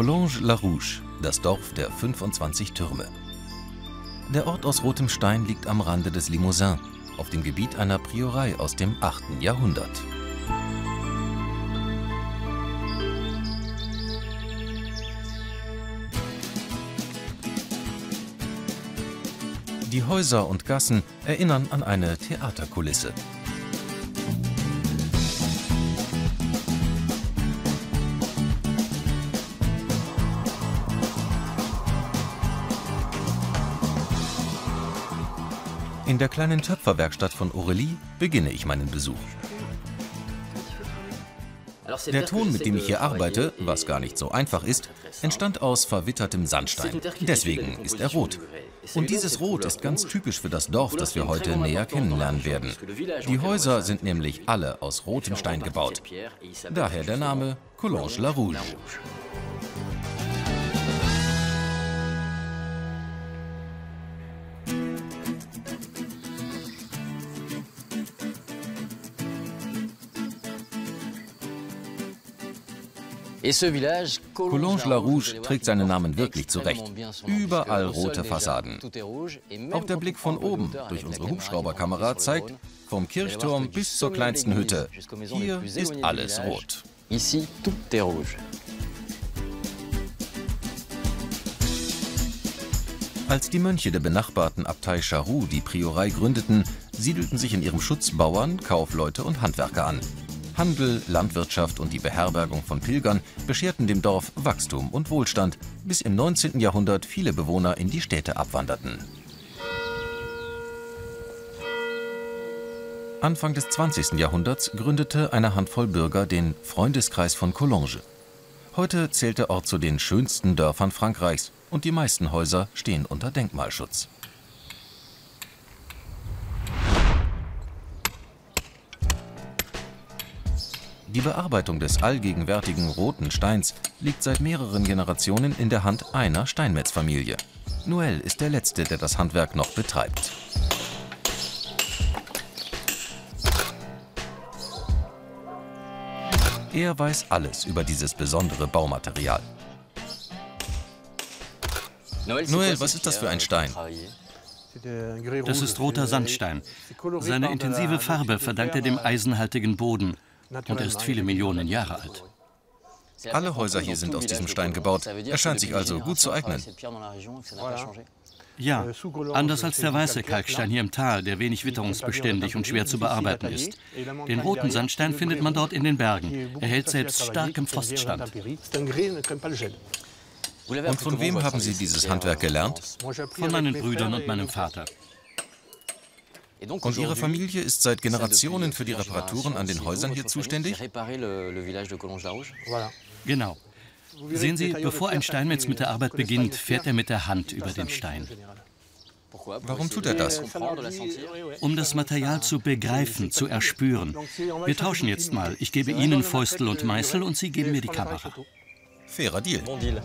Collonges-la-Rouche, das Dorf der 25 Türme. Der Ort aus rotem Stein liegt am Rande des Limousin, auf dem Gebiet einer Priorei aus dem 8. Jahrhundert. Die Häuser und Gassen erinnern an eine Theaterkulisse. In der kleinen Töpferwerkstatt von Aurélie beginne ich meinen Besuch. Der Ton, mit dem ich hier arbeite, was gar nicht so einfach ist, entstand aus verwittertem Sandstein. Deswegen ist er rot. Und dieses Rot ist ganz typisch für das Dorf, das wir heute näher kennenlernen werden. Die Häuser sind nämlich alle aus rotem Stein gebaut. Daher der Name Collonges-la-Rouche. Collonges-la-Rouche trägt seinen Namen wirklich zurecht. Überall rote Fassaden. Auch der Blick von oben durch unsere Hubschrauberkamera zeigt, vom Kirchturm bis zur kleinsten Hütte, hier ist alles rot. Als die Mönche der benachbarten Abtei Charroux die Priorei gründeten, siedelten sich in ihrem Schutz Bauern, Kaufleute und Handwerker an. Handel, Landwirtschaft und die Beherbergung von Pilgern bescherten dem Dorf Wachstum und Wohlstand, bis im 19. Jahrhundert viele Bewohner in die Städte abwanderten. Anfang des 20. Jahrhunderts gründete eine Handvoll Bürger den Freundeskreis von Collonges. Heute zählt der Ort zu den schönsten Dörfern Frankreichs und die meisten Häuser stehen unter Denkmalschutz. Die Bearbeitung des allgegenwärtigen roten Steins liegt seit mehreren Generationen in der Hand einer Steinmetzfamilie. Noël ist der Letzte, der das Handwerk noch betreibt. Er weiß alles über dieses besondere Baumaterial. Noël, was ist das für ein Stein? Das ist roter Sandstein. Seine intensive Farbe verdankt er dem eisenhaltigen Boden. Und er ist viele Millionen Jahre alt. Alle Häuser hier sind aus diesem Stein gebaut. Er scheint sich also gut zu eignen. Ja, anders als der weiße Kalkstein hier im Tal, der wenig witterungsbeständig und schwer zu bearbeiten ist. Den roten Sandstein findet man dort in den Bergen. Er hält selbst starkem Froststand. Und von wem haben Sie dieses Handwerk gelernt? Von meinen Brüdern und meinem Vater. Und Ihre Familie ist seit Generationen für die Reparaturen an den Häusern hier zuständig? Genau. Sehen Sie, bevor ein Steinmetz mit der Arbeit beginnt, fährt er mit der Hand über den Stein. Warum tut er das? Um das Material zu begreifen, zu erspüren. Wir tauschen jetzt mal. Ich gebe Ihnen Fäustel und Meißel und Sie geben mir die Kamera. Fairer Deal.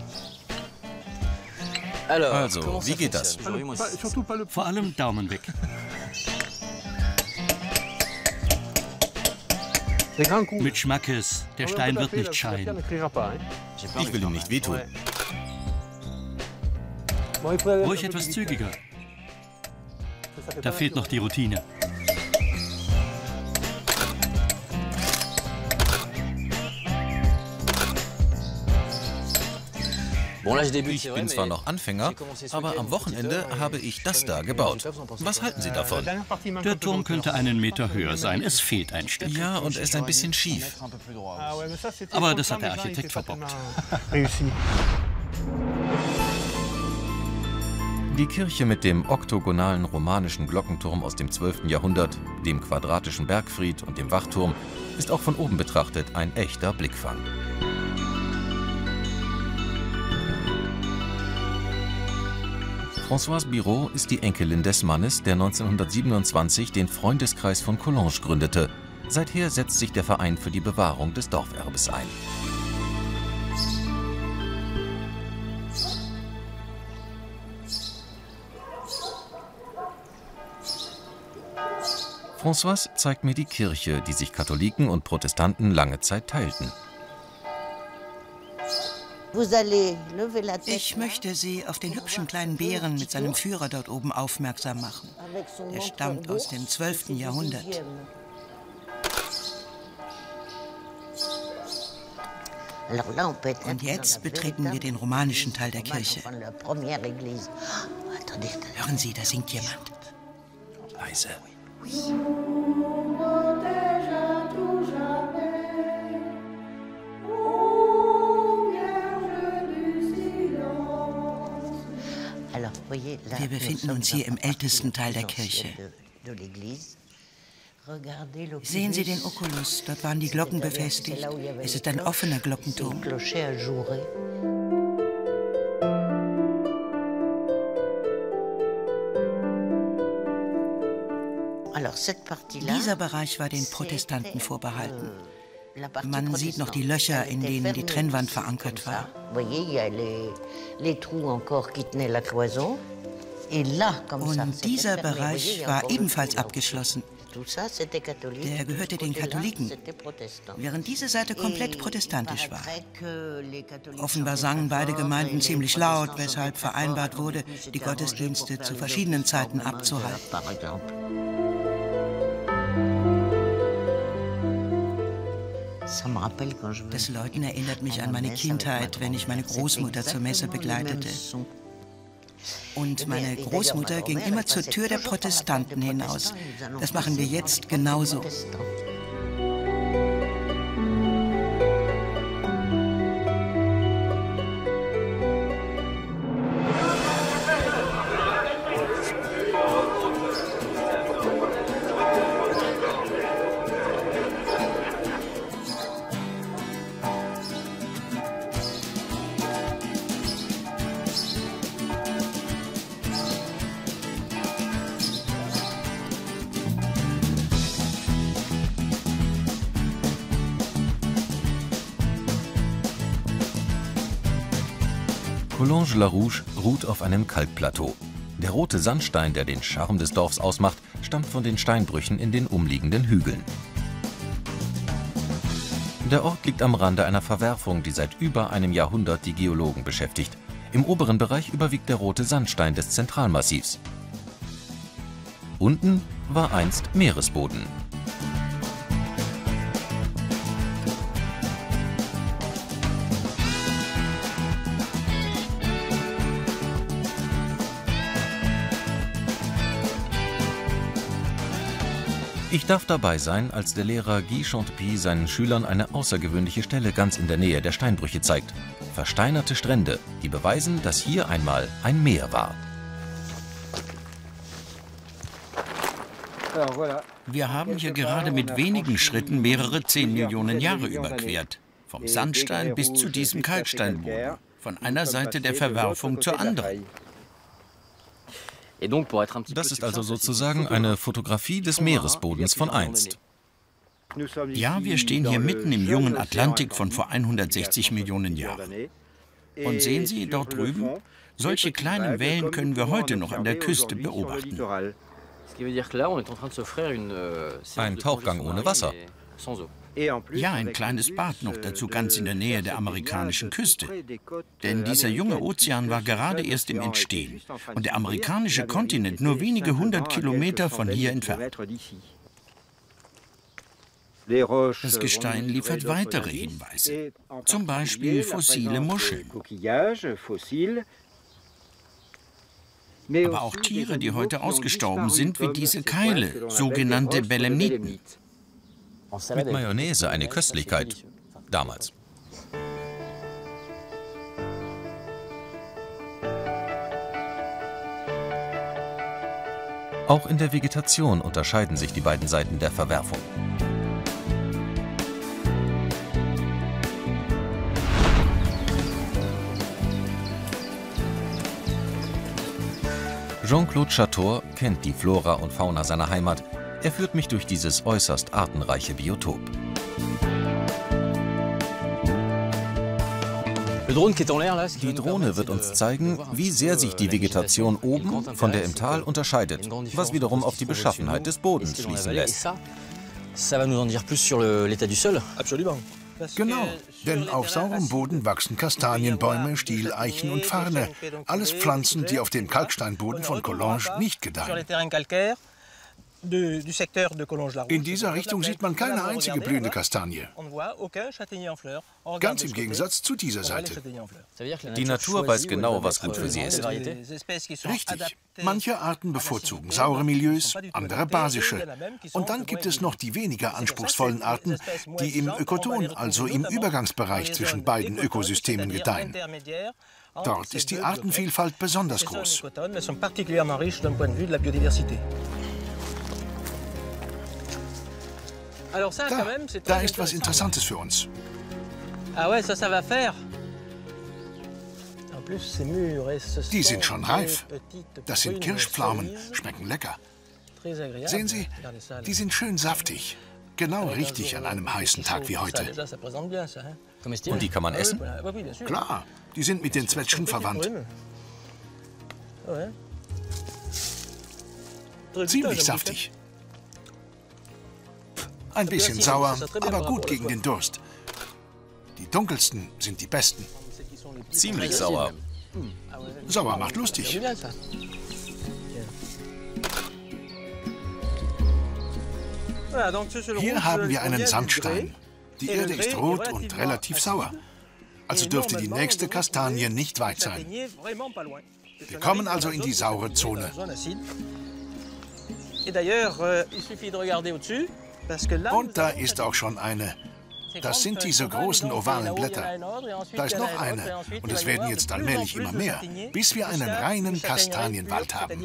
Also, wie geht das? Vor allem Daumen weg. Mit Schmackes, der Stein wird nicht scheinen. Ich will ihm nicht wehtun. Ruhig etwas zügiger. Da fehlt noch die Routine. Ich bin zwar noch Anfänger, aber am Wochenende habe ich das da gebaut. Was halten Sie davon? Der Turm könnte einen Meter höher sein. Es fehlt ein Stück. Ja, und er ist ein bisschen schief. Aber das hat der Architekt verbockt. Die Kirche mit dem oktogonalen romanischen Glockenturm aus dem 12. Jahrhundert, dem quadratischen Bergfried und dem Wachturm ist auch von oben betrachtet ein echter Blickfang. Françoise Biraud ist die Enkelin des Mannes, der 1927 den Freundeskreis von Collonges gründete. Seither setzt sich der Verein für die Bewahrung des Dorferbes ein. Françoise zeigt mir die Kirche, die sich Katholiken und Protestanten lange Zeit teilten. Ich möchte Sie auf den hübschen kleinen Bären mit seinem Führer dort oben aufmerksam machen. Er stammt aus dem 12. Jahrhundert. Und jetzt betreten wir den romanischen Teil der Kirche. Hören Sie, da singt jemand. Leise. Wir befinden uns hier im ältesten Teil der Kirche. Sehen Sie den Oculus? Dort waren die Glocken befestigt. Es ist ein offener Glockenturm. Dieser Bereich war den Protestanten vorbehalten. Man sieht noch die Löcher, in denen die Trennwand verankert war. Und dieser Bereich war ebenfalls abgeschlossen. Der gehörte den Katholiken, während diese Seite komplett protestantisch war. Offenbar sangen beide Gemeinden ziemlich laut, weshalb vereinbart wurde, die Gottesdienste zu verschiedenen Zeiten abzuhalten. Das Läuten erinnert mich an meine Kindheit, wenn ich meine Großmutter zur Messe begleitete. Und meine Großmutter ging immer zur Tür der Protestanten hinaus. Das machen wir jetzt genauso. Collonges-la-Rouge ruht auf einem Kalkplateau. Der rote Sandstein, der den Charme des Dorfs ausmacht, stammt von den Steinbrüchen in den umliegenden Hügeln. Der Ort liegt am Rande einer Verwerfung, die seit über einem Jahrhundert die Geologen beschäftigt. Im oberen Bereich überwiegt der rote Sandstein des Zentralmassivs. Unten war einst Meeresboden. Ich darf dabei sein, als der Lehrer Guy Chantepie seinen Schülern eine außergewöhnliche Stelle ganz in der Nähe der Steinbrüche zeigt. Versteinerte Strände, die beweisen, dass hier einmal ein Meer war. Wir haben hier gerade mit wenigen Schritten mehrere 10 Millionen Jahre überquert. Vom Sandstein bis zu diesem Kalksteinboden. Von einer Seite der Verwerfung zur anderen. Das ist also sozusagen eine Fotografie des Meeresbodens von einst. Ja, wir stehen hier mitten im jungen Atlantik von vor 160 Millionen Jahren. Und sehen Sie dort drüben? Solche kleinen Wellen können wir heute noch an der Küste beobachten. Ein Tauchgang ohne Wasser. Ja, ein kleines Bad noch dazu ganz in der Nähe der amerikanischen Küste. Denn dieser junge Ozean war gerade erst im Entstehen und der amerikanische Kontinent nur wenige 100 Kilometer von hier entfernt. Das Gestein liefert weitere Hinweise, zum Beispiel fossile Muscheln. Aber auch Tiere, die heute ausgestorben sind, wie diese Keile, sogenannte Belemniten. Mit Mayonnaise eine Köstlichkeit. Damals. Auch in der Vegetation unterscheiden sich die beiden Seiten der Verwerfung. Jean-Claude Chator kennt die Flora und Fauna seiner Heimat. Er führt mich durch dieses äußerst artenreiche Biotop. Die Drohne wird uns zeigen, wie sehr sich die Vegetation oben von der im Tal unterscheidet, was wiederum auf die Beschaffenheit des Bodens schließen lässt. Genau, denn auf saurem Boden wachsen Kastanienbäume, Stieleichen und Farne. Alles Pflanzen, die auf dem Kalksteinboden von Collonges nicht gedeihen. In dieser Richtung sieht man keine einzige blühende Kastanie. Ganz im Gegensatz zu dieser Seite. Die Natur weiß genau, was gut für sie ist. Richtig. Manche Arten bevorzugen saure Milieus, andere basische. Und dann gibt es noch die weniger anspruchsvollen Arten, die im Ökoton, also im Übergangsbereich zwischen beiden Ökosystemen gedeihen. Dort ist die Artenvielfalt besonders groß. Da ist was Interessantes für uns. Die sind schon reif. Das sind Kirschpflaumen, schmecken lecker. Sehen Sie, die sind schön saftig. Genau richtig an einem heißen Tag wie heute. Und die kann man essen? Klar, die sind mit den Zwetschgen verwandt. Ziemlich saftig. Ein bisschen sauer, aber gut gegen den Durst. Die dunkelsten sind die besten. Ziemlich sauer. Sauer macht lustig. Hier haben wir einen Sandstein. Die Erde ist rot und relativ sauer. Also dürfte die nächste Kastanie nicht weit sein. Wir kommen also in die saure Zone. Und da ist auch schon eine. Das sind diese großen ovalen Blätter. Da ist noch eine. Und es werden jetzt allmählich immer mehr, bis wir einen reinen Kastanienwald haben.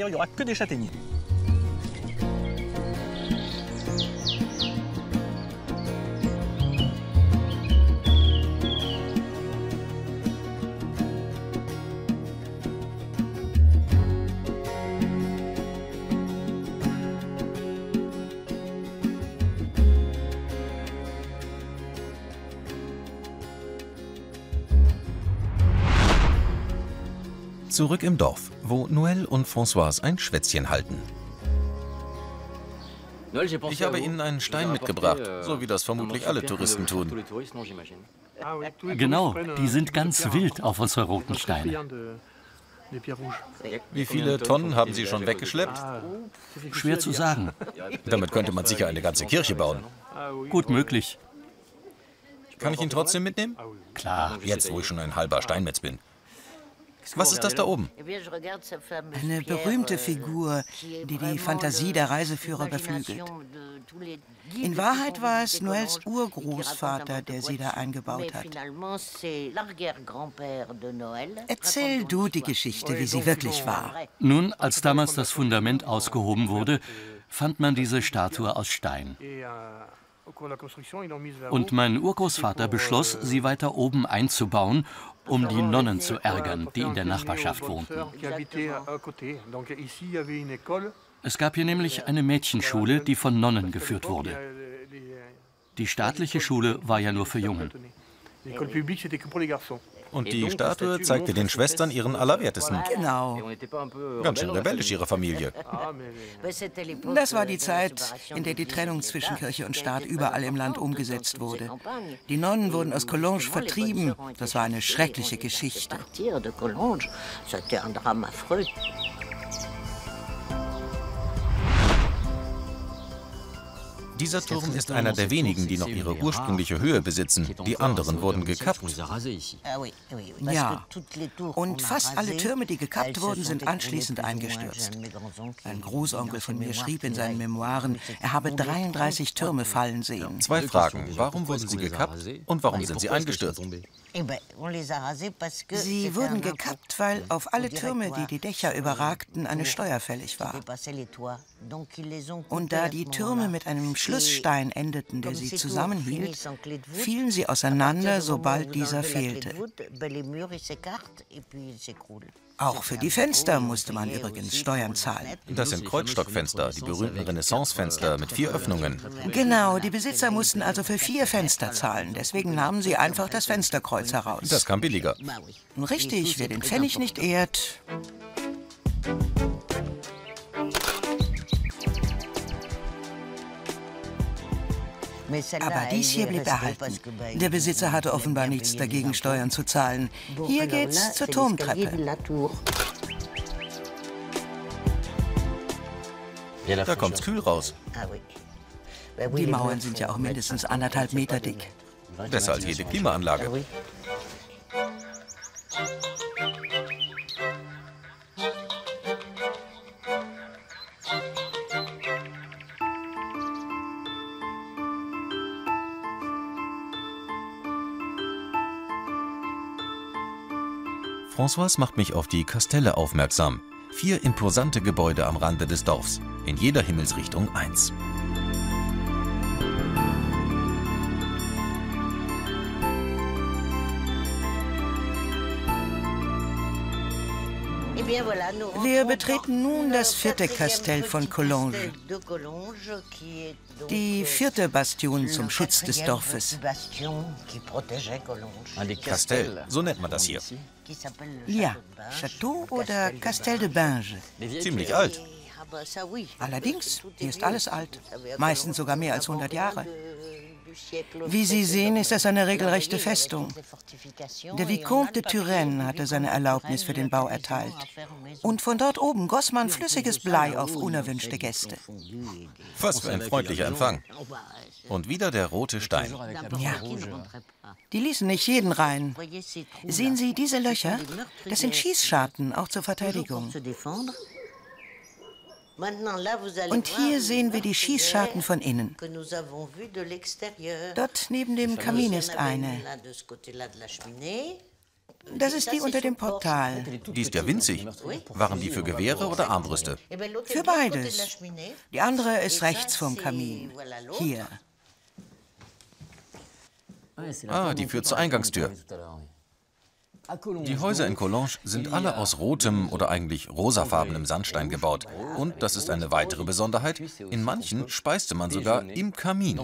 Zurück im Dorf, wo Noël und Françoise ein Schwätzchen halten. Ich habe Ihnen einen Stein mitgebracht, so wie das vermutlich alle Touristen tun. Genau, die sind ganz wild auf unsere roten Steine. Wie viele Tonnen haben Sie schon weggeschleppt? Schwer zu sagen. Damit könnte man sicher eine ganze Kirche bauen. Gut möglich. Kann ich ihn trotzdem mitnehmen? Klar. Jetzt, wo ich schon ein halber Steinmetz bin. Was ist das da oben? Eine berühmte Figur, die die Fantasie der Reiseführer beflügelt. In Wahrheit war es Noëls Urgroßvater, der sie da eingebaut hat. Erzähl du die Geschichte, wie sie wirklich war. Nun, als damals das Fundament ausgehoben wurde, fand man diese Statue aus Stein. Und mein Urgroßvater beschloss, sie weiter oben einzubauen, um die Nonnen zu ärgern, die in der Nachbarschaft wohnten. Es gab hier nämlich eine Mädchenschule, die von Nonnen geführt wurde. Die staatliche Schule war ja nur für Jungen. Und die Statue zeigte den Schwestern ihren Allerwertesten. Genau. Ganz schön rebellisch, ihre Familie. Das war die Zeit, in der die Trennung zwischen Kirche und Staat überall im Land umgesetzt wurde. Die Nonnen wurden aus Collonges vertrieben. Das war eine schreckliche Geschichte. Dieser Turm ist einer der wenigen, die noch ihre ursprüngliche Höhe besitzen. Die anderen wurden gekappt. Ja, und fast alle Türme, die gekappt wurden, sind anschließend eingestürzt. Ein Großonkel von mir schrieb in seinen Memoiren, er habe 33 Türme fallen sehen. 2 Fragen. Warum wurden sie gekappt und warum sind sie eingestürzt? Sie wurden gekappt, weil auf alle Türme, die die Dächer überragten, eine Steuer fällig war. Und da die Türme mit einem Schlussstein endeten, der sie zusammenhielt, fielen sie auseinander, sobald dieser fehlte. Auch für die Fenster musste man übrigens Steuern zahlen. Das sind Kreuzstockfenster, die berühmten Renaissancefenster mit 4 Öffnungen. Genau, die Besitzer mussten also für 4 Fenster zahlen. Deswegen nahmen sie einfach das Fensterkreuz heraus. Das kam billiger. Richtig, wer den Pfennig nicht ehrt. Aber dies hier blieb erhalten. Der Besitzer hatte offenbar nichts dagegen, Steuern zu zahlen. Hier geht's zur Turmtreppe. Da kommt's kühl raus. Die Mauern sind ja auch mindestens 1,5 Meter dick. Besser als jede Klimaanlage. François macht mich auf die Kastelle aufmerksam. 4 imposante Gebäude am Rande des Dorfs. In jeder Himmelsrichtung eins. Wir betreten nun das 4. Kastell von Collonges, die 4. Bastion zum Schutz des Dorfes. Kastell, so nennt man das hier. Ja, Château oder Castel de Binge. Ziemlich alt. Allerdings, hier ist alles alt, meistens sogar mehr als 100 Jahre. Wie Sie sehen, ist das eine regelrechte Festung. Der Vicomte de Turenne hatte seine Erlaubnis für den Bau erteilt. Und von dort oben goss man flüssiges Blei auf unerwünschte Gäste. Was für ein freundlicher Empfang. Und wieder der rote Stein. Ja, die ließen nicht jeden rein. Sehen Sie diese Löcher? Das sind Schießscharten, auch zur Verteidigung. Und hier sehen wir die Schießscharten von innen. Dort neben dem Kamin ist eine. Das ist die unter dem Portal. Die ist ja winzig. Waren die für Gewehre oder Armbrüste? Für beides. Die andere ist rechts vom Kamin. Hier. Ah, die führt zur Eingangstür. Die Häuser in Collonges sind alle aus rotem oder eigentlich rosafarbenem Sandstein gebaut. Und, das ist eine weitere Besonderheit, in manchen speiste man sogar im Kamin.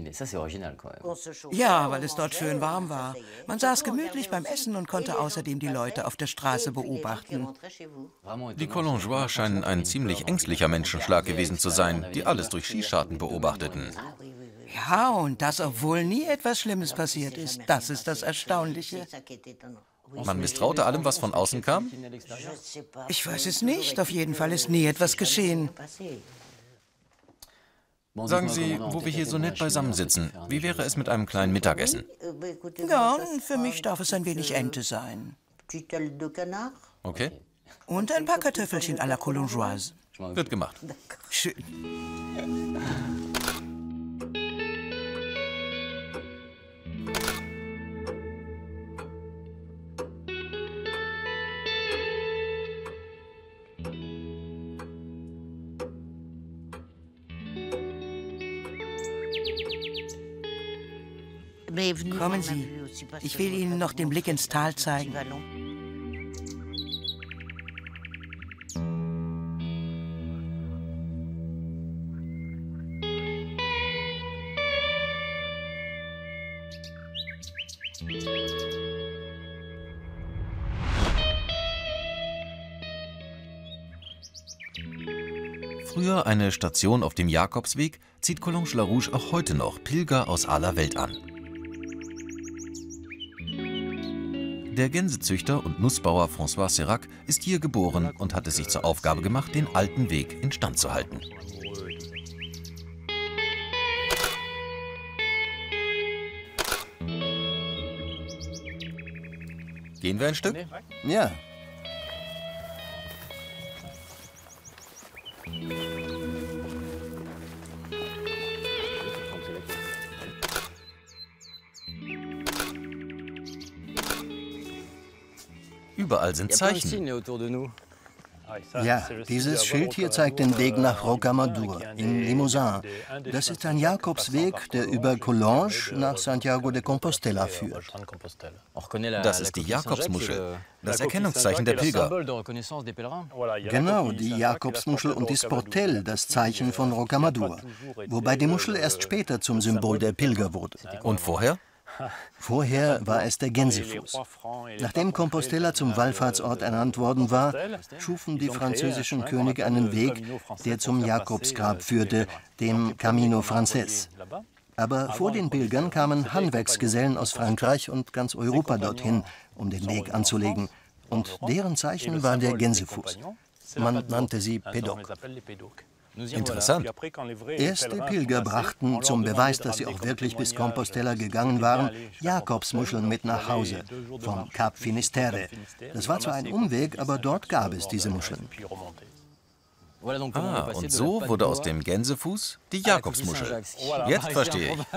Ja, weil es dort schön warm war. Man saß gemütlich beim Essen und konnte außerdem die Leute auf der Straße beobachten. Die Collongeois scheinen ein ziemlich ängstlicher Menschenschlag gewesen zu sein, die alles durch Schießscharten beobachteten. Ja, und das, obwohl nie etwas Schlimmes passiert ist. Das ist das Erstaunliche. Man misstraute allem, was von außen kam? Ich weiß es nicht. Auf jeden Fall ist nie etwas geschehen. Sagen Sie, wo wir hier so nett beisammensitzen, wie wäre es mit einem kleinen Mittagessen? Ja, für mich darf es ein wenig Ente sein. Okay, Und ein paar Kartoffelchen à la Collongeoise. wird gemacht. Schön. Kommen Sie, ich will Ihnen noch den Blick ins Tal zeigen. Früher eine Station auf dem Jakobsweg, zieht Collonges-la-Rouge auch heute noch Pilger aus aller Welt an. Der Gänsezüchter und Nussbauer François Sérac ist hier geboren und hat es sich zur Aufgabe gemacht, den alten Weg instand zu halten. Gehen wir ein Stück? Ja. Überall sind Zeichen. Ja, dieses Schild hier zeigt den Weg nach Rocamadour in Limousin. Das ist ein Jakobsweg, der über Collonges nach Santiago de Compostela führt. Das ist die Jakobsmuschel, das Erkennungszeichen der Pilger. Genau, die Jakobsmuschel und die Sportel, das Zeichen von Rocamadour. Wobei die Muschel erst später zum Symbol der Pilger wurde. Und vorher? Vorher war es der Gänsefuß. Nachdem Compostela zum Wallfahrtsort ernannt worden war, schufen die französischen Könige einen Weg, der zum Jakobsgrab führte, dem Camino Frances. Aber vor den Pilgern kamen Handwerksgesellen aus Frankreich und ganz Europa dorthin, um den Weg anzulegen. Und deren Zeichen war der Gänsefuß. Man nannte sie Pédoc. Interessant. Erste Pilger brachten, zum Beweis, dass sie auch wirklich bis Compostela gegangen waren, Jakobsmuscheln mit nach Hause, vom Cap Finisterre. Das war zwar ein Umweg, aber dort gab es diese Muscheln. Ah, und so wurde aus dem Gänsefuß die Jakobsmuschel. Jetzt verstehe ich.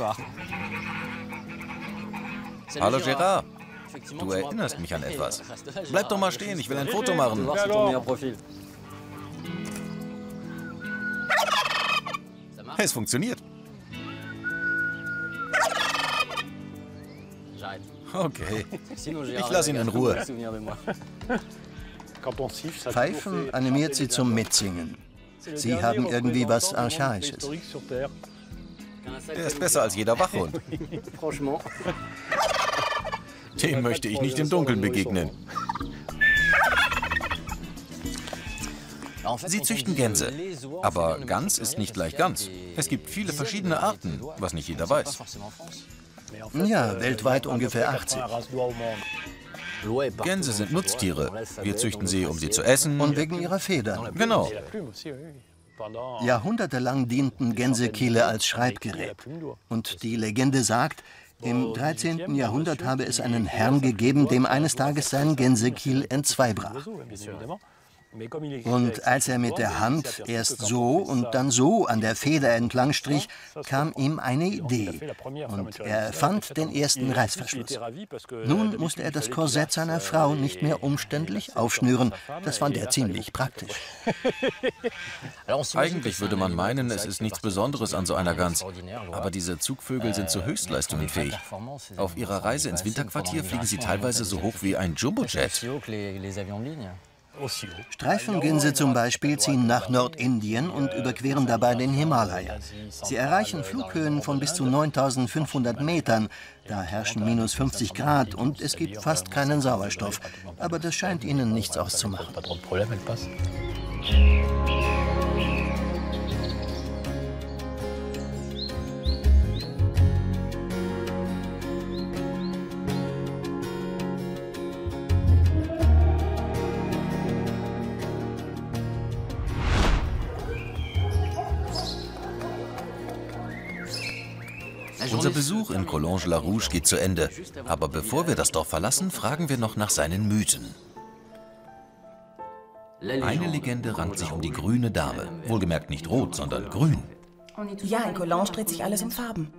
Hallo Gérard, du erinnerst mich an etwas. Bleib doch mal stehen, ich will ein Foto machen. Es funktioniert. Okay, ich lasse ihn in Ruhe. Pfeifen animiert sie zum Mitsingen. Sie haben irgendwie was Archaisches. Der ist besser als jeder Wachhund. Dem möchte ich nicht im Dunkeln begegnen. Sie züchten Gänse. Aber Gans ist nicht gleich Gans. Es gibt viele verschiedene Arten, was nicht jeder weiß. Ja, weltweit ungefähr 80. Gänse sind Nutztiere. Wir züchten sie, um sie zu essen. Und wegen ihrer Federn. Genau. Jahrhundertelang dienten Gänsekiele als Schreibgerät. Und die Legende sagt, im 13. Jahrhundert habe es einen Herrn gegeben, dem eines Tages sein Gänsekiel entzweibrach. Und als er mit der Hand erst so und dann so an der Feder entlang strich, kam ihm eine Idee. Und er fand den ersten Reißverschluss. Nun musste er das Korsett seiner Frau nicht mehr umständlich aufschnüren. Das fand er ziemlich praktisch. Eigentlich würde man meinen, es ist nichts Besonderes an so einer Gans. Aber diese Zugvögel sind zu Höchstleistungen fähig. Auf ihrer Reise ins Winterquartier fliegen sie teilweise so hoch wie ein Jumbojet. Streifengänse zum Beispiel ziehen nach Nordindien und überqueren dabei den Himalaya. Sie erreichen Flughöhen von bis zu 9.500 Metern. Da herrschen minus 50 Grad und es gibt fast keinen Sauerstoff. Aber das scheint ihnen nichts auszumachen. Unser Besuch in Collonges-la-Rouge geht zu Ende. Aber bevor wir das Dorf verlassen, fragen wir noch nach seinen Mythen. Eine Legende rankt sich um die grüne Dame. Wohlgemerkt nicht rot, sondern grün. Ja, in Collonges dreht sich alles um Farben.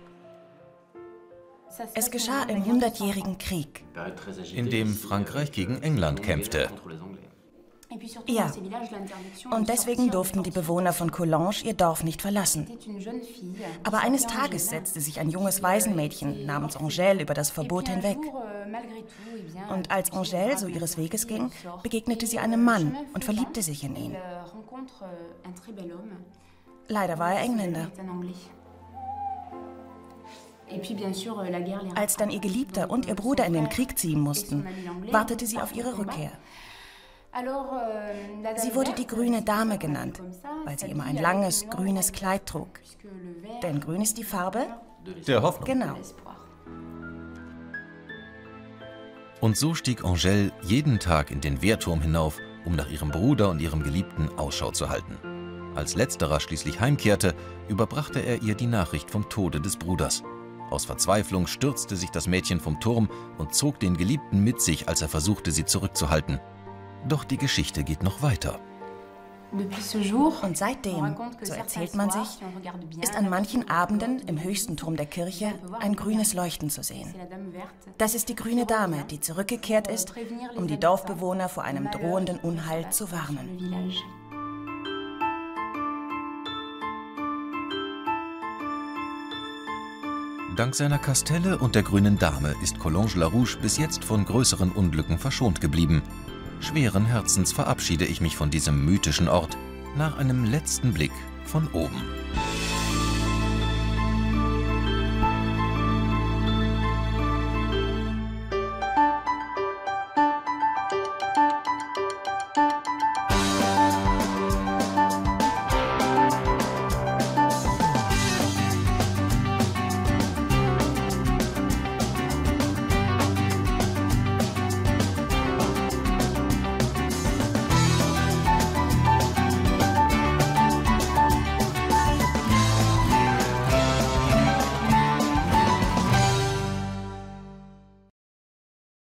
Es geschah im 100-jährigen Krieg. In dem Frankreich gegen England kämpfte. Ja, und deswegen durften die Bewohner von Collonges ihr Dorf nicht verlassen. Aber eines Tages setzte sich ein junges Waisenmädchen namens Angèle über das Verbot hinweg. Und als Angèle so ihres Weges ging, begegnete sie einem Mann und verliebte sich in ihn. Leider war er Engländer. Als dann ihr Geliebter und ihr Bruder in den Krieg ziehen mussten, wartete sie auf ihre Rückkehr. Sie wurde die grüne Dame genannt, weil sie immer ein langes, grünes Kleid trug. Denn grün ist die Farbe der Hoffnung. Genau. Und so stieg Angèle jeden Tag in den Wehrturm hinauf, um nach ihrem Bruder und ihrem Geliebten Ausschau zu halten. Als letzterer schließlich heimkehrte, überbrachte er ihr die Nachricht vom Tode des Bruders. Aus Verzweiflung stürzte sich das Mädchen vom Turm und zog den Geliebten mit sich, als er versuchte, sie zurückzuhalten. Doch die Geschichte geht noch weiter. Und seitdem, so erzählt man sich, ist an manchen Abenden im höchsten Turm der Kirche ein grünes Leuchten zu sehen. Das ist die grüne Dame, die zurückgekehrt ist, um die Dorfbewohner vor einem drohenden Unheil zu warnen. Dank seiner Kastelle und der grünen Dame ist Collonges-la-Rouge bis jetzt von größeren Unglücken verschont geblieben. Schweren Herzens verabschiede ich mich von diesem mythischen Ort nach einem letzten Blick von oben.